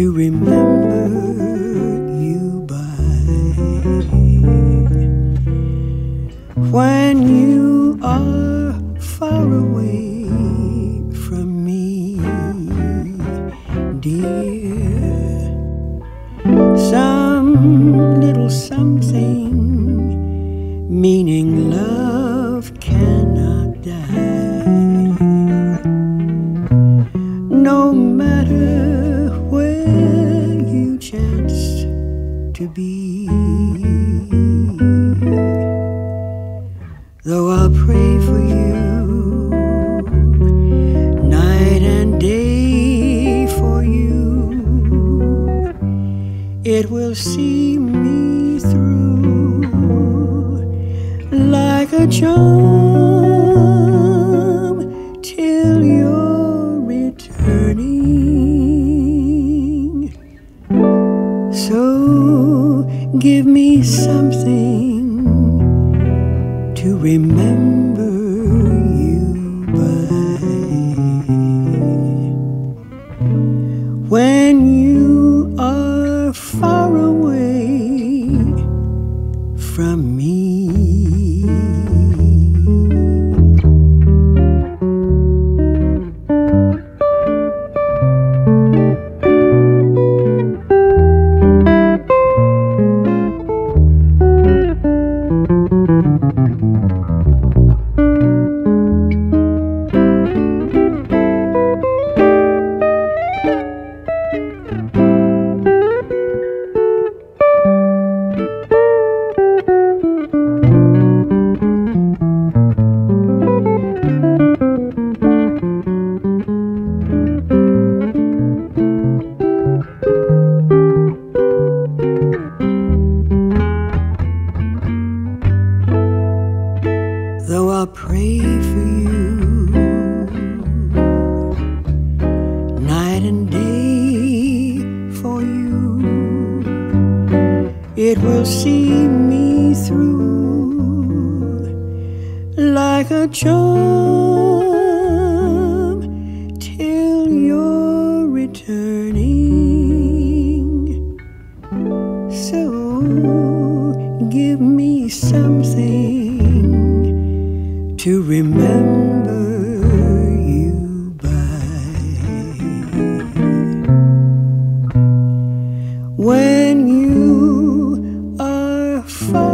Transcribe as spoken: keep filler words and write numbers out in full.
to remember you by. When you are far away from me, dear, some little something meaning love cannot die. No matter where you chance to be, though I'll pray for you night and day for you, it will see me through like a charm till you're returning. So give me something to remember you by. When you are far away from me. Though I'll pray for you night and day for you, it will see me through like a charm till you're returning. So give me something to remember you by. When you are far